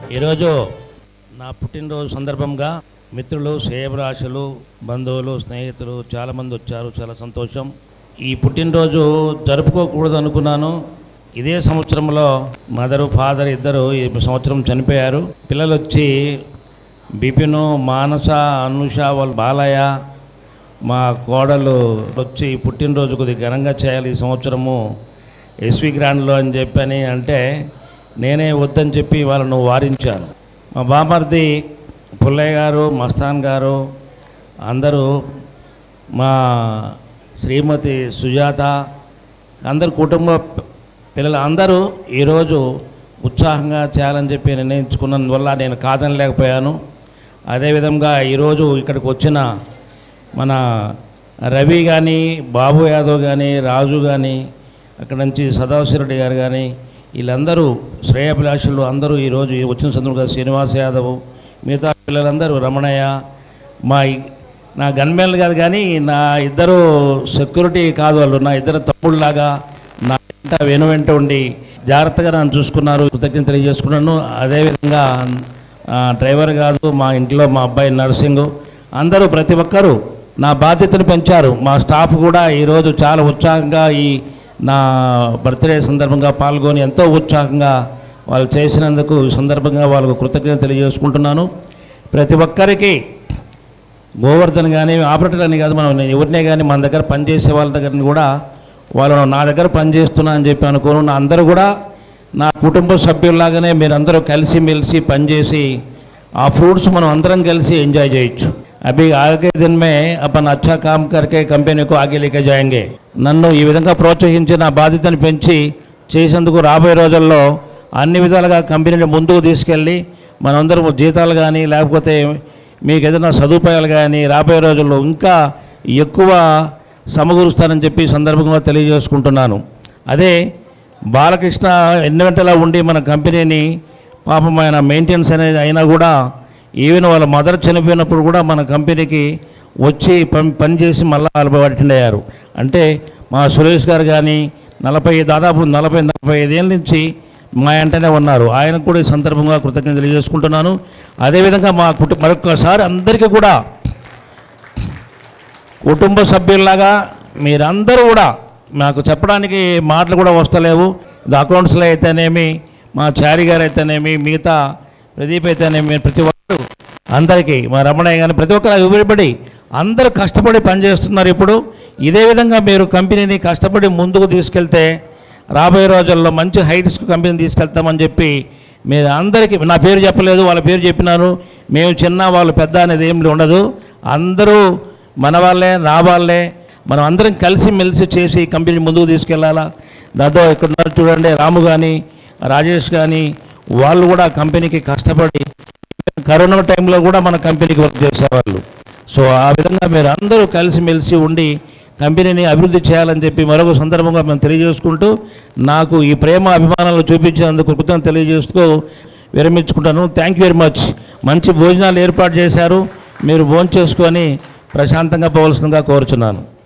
ఈరోజు నా పుట్టినరోజు సందర్భంగా మిత్రులు, శ్రేయభిలాషులు, బంధువులు, స్నేహితులు చాలామంది వచ్చారు. చాలా సంతోషం. ఈ పుట్టినరోజు జరుపుకోకూడదు అనుకున్నాను. ఇదే సంవత్సరంలో మదరు, ఫాదర్ ఇద్దరు ఈ సంవత్సరం చనిపోయారు. పిల్లలు వచ్చి బిపిను, మానస, అనుష, వాళ్ళ బాలయ్య, మా కోడలు వచ్చి పుట్టినరోజు కొద్దిగా ఘనంగా చేయాలి ఈ సంవత్సరము ఎస్వి గ్రాండ్లో అని చెప్పని అంటే నేనే వద్దని చెప్పి వాళ్ళను వారించాను. మా బామర్ది పుల్లయ్య గారు, మస్తాన్ గారు, అందరూ, మా శ్రీమతి సుజాత, అందరు కుటుంబ పిల్లలు అందరూ ఈరోజు ఉత్సాహంగా చేయాలని చెప్పి నిర్ణయించుకున్నందువల్ల నేను కాదనలేకపోయాను. అదేవిధంగా ఈరోజు ఇక్కడికి వచ్చిన మన రవి కానీ, బాబు యాదవ్ కానీ, రాజు కానీ, అక్కడ నుంచి సదాశివరెడ్డి గారు కానీ, వీళ్ళందరూ శ్రేయభిలాషులు అందరూ ఈరోజు వచ్చిన సందర్భంగా శ్రీనివాస్ యాదవ్, మిగతా పిల్లలందరూ, రమణయ్య, నా గన్మెన్లు కాదు కానీ నా ఇద్దరు సెక్యూరిటీ కాదు, వాళ్ళు నా ఇద్దరు తమ్ముళ్ళలాగా నా వెంట ఉండి జాగ్రత్తగా నన్ను చూసుకున్నారు. కృతజ్ఞత తెలియజేసుకున్నాను. అదేవిధంగా డ్రైవర్ కాదు, మా ఇంట్లో మా అబ్బాయి నర్సింగ్, అందరూ ప్రతి ఒక్కరూ నా బాధ్యతను పెంచారు. మా స్టాఫ్ కూడా ఈరోజు చాలా ఉత్సాహంగా ఈ నా బర్త్డే సందర్భంగా పాల్గొని ఎంతో ఉత్సాహంగా వాళ్ళు చేసినందుకు సందర్భంగా వాళ్ళకు కృతజ్ఞత తెలియజేసుకుంటున్నాను. ప్రతి ఒక్కరికి గోవర్ధన్ కానీ, ఆపరేటర్ అని కాదు, మనం ఎవరినే కానీ మన దగ్గర పనిచేసే వాళ్ళ దగ్గర కూడా వాళ్ళు నా దగ్గర పనిచేస్తున్నా అని చెప్పి అనుకోను. నా అందరూ కూడా నా కుటుంబ సభ్యుల్లాగానే మీరందరూ కలిసిమెలిసి పనిచేసి ఆ ఫ్రూట్స్ మనం అందరం కలిసి ఎంజాయ్ చేయొచ్చు. అవి ఆగే दिन में अपन अच्छा काम करके कंपनी को आगे लेके जाएंगे. నన్ను ఈ విధంగా ప్రోత్సహించి నా బాధ్యతను పెంచి చేసేందుకు రాబోయే రోజుల్లో అన్ని విధాలుగా కంపెనీని ముందుకు తీసుకెళ్ళి మనందరం జీతాలు కానీ లేకపోతే మీకు ఏదైనా సదుపాయాలు కానీ రాబోయే రోజుల్లో ఇంకా ఎక్కువ సమకూరుస్తానని చెప్పి సందర్భంగా తెలియజేసుకుంటున్నాను. అదే బాలకృష్ణ ఎన్నెంటలా ఉండి మన కంపెనీని పాపం ఆయన మెయింటెనెన్స్ అనేది అయినా కూడా ఈవెన్ వాళ్ళ మదర్ చనిపోయినప్పుడు కూడా మన కంపెనీకి వచ్చి పనిచేసి మళ్ళీ అలవాటు అయ్యారు. అంటే మా సురేష్ గారు కానీ దాదాపు 40-45 ఏళ్ళ నుంచి మా వెంటనే ఉన్నారు. ఆయనకు కూడా ఈ సందర్భంగా కృతజ్ఞత తెలియజేసుకుంటున్నాను. అదేవిధంగా మా మరొకసారి అందరికీ కూడా కుటుంబ సభ్యుల్లాగా మీరందరూ కూడా నాకు చెప్పడానికి మాటలు కూడా వస్తలేవు. అకౌంట్స్లో అయితేనేమి, మా చారి గారు అయితేనేమి, మిగతా ప్రదీప్ అయితేనేమి, ప్రతి ఒక్కరు అందరికీ, మా రమణయ్య కానీ ప్రతి ఒక్కరు ఎవరిబడి అందరూ కష్టపడి పనిచేస్తున్నారు. ఇప్పుడు ఇదే విధంగా మీరు కంపెనీని కష్టపడి ముందుకు తీసుకెళ్తే రాబోయే రోజుల్లో మంచి హైట్స్కి కంపెనీని తీసుకెళ్తామని చెప్పి మీరు అందరికీ, నా పేరు చెప్పలేదు, వాళ్ళ పేరు చెప్పినారు. మేము చిన్న వాళ్ళు పెద్ద అనేది ఏం ఉండదు. అందరూ మన వాళ్ళే, నా వాళ్ళే, మనం అందరం కలిసిమెలిసి చేసి కంపెనీ ముందుకు తీసుకెళ్ళాలా. దాంతో ఇక్కడ చూడండి, రాము కానీ, రాజేష్ కానీ, వాళ్ళు కూడా కంపెనీకి కష్టపడి కరోనా టైంలో కూడా మన కంపెనీకి వర్క్ చేసేవాళ్ళు. సో ఆ విధంగా మీరు అందరూ కలిసిమెలిసి ఉండి కంపెనీని అభివృద్ధి చేయాలని చెప్పి మరొక సందర్భంగా మేము తెలియజేసుకుంటూ నాకు ఈ ప్రేమ అభిమానాలు చూపించేందుకు కృతజ్ఞత తెలియజేస్తూ విరమించుకుంటాను. Thank you very much. మంచి భోజనాలు ఏర్పాటు చేశారు. మీరు భోజనం చేసుకొని ప్రశాంతంగా పోవలసిందిగా కోరుచున్నాను.